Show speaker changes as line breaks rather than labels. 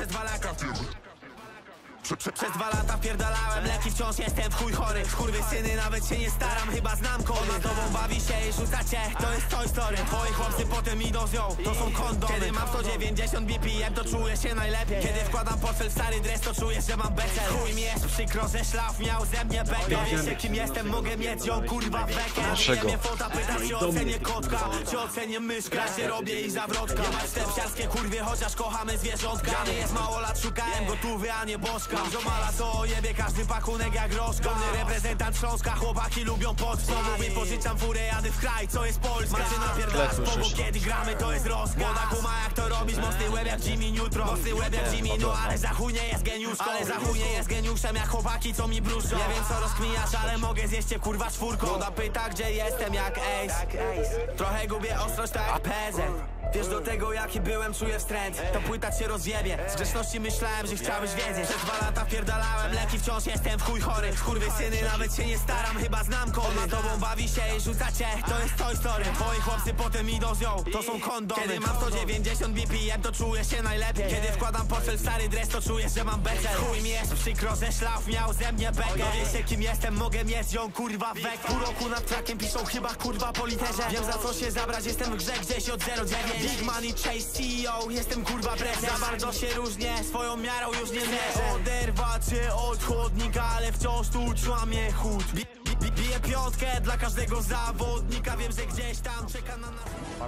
przez 2 lata. Przez 2 lata wpierdalałem leki, wciąż jestem w chuj chory. Skurwysyny, nawet się nie staram, chyba znam kody. Ona tobą bawi się i rzuca cię, to jest Toy Story. Twoi chłopcy potem idą z nią, to są kondomy. Kiedy mam 190 BPM, to czuję się najlepiej. Kiedy wkładam portfel w stary dres, to czuję, że mam becel. Chuj mi jest przykro, że szlaf miał ze mnie bekę. Wiecie kim jestem, mogę mieć ją kurwa bekę. Bije mnie fota, pyta czy ocenię kotka, czy ocenię myszkę. Się robię i zawrotka. Jebać te psiarskie kurwie, chociaż kochamy zwierzątka. Grany jest mało lat, szukałem gotówy, a nie bożka. Zomala to jebie każdy pakunek jak groszka. Dumny reprezentant Śląska, chłopaki lubią Polskę. Znowu mi pożyczam furę, jadę w kraj, co jest Polska. Macie napierdalać pogo, kiedy gramy, to jest rozkaz. Młoda kuma jak to robić, mocny łeb jak Jimmy Neutron. Mocny łeb jak Jimmy, no ale za chuj nie jest geniuszką. Ale za chuj nie jest geniuszem jak chłopaki, co mi brużą. Nie wiem co rozkminiasz, ale mogę zjeść cię kurwa czwórką. Młoda pyta gdzie jestem jak Ace. Trochę gubię ostrość tak jak PZ. Wiesz do tego jaki byłem, czuję wstręt. To płyta cię rozjebie. Z grzeczności myślałem, że chciałbyś wiedzieć. Przez 2 lata wpierdalałem leki, wciąż jestem w chuj chory. Skurwysyny, nawet się nie staram, chyba znam kody. Ona tobą bawi się i rzuca cię, to jest Toy Story. Twoi chłopcy potem idą z nią, to są kondomy. Kiedy mam 190 BPM, to czuję się najlepiej. Kiedy wkładam portfel w stary dres, to czuję, że mam becel. Chuj mi jest przykro, że szlaf miał ze mnie bekę. Wiecie kim jestem, mogę mieć ją kurwa wek. Pół roku nad trakiem piszą chyba kurwa po literze. Wiem za co się zabrać, jestem w grze gdzieś od 09. Big money chase CEO, jestem kurwa prezes. Za bardzo się różnię, swoją miarą już nie mierzę. Oderwać się od chodnika, ale wciąż tu trzyma mnie chód. Biję piątkę dla każdego zawodnika, wiem, że gdzieś tam czeka na nas.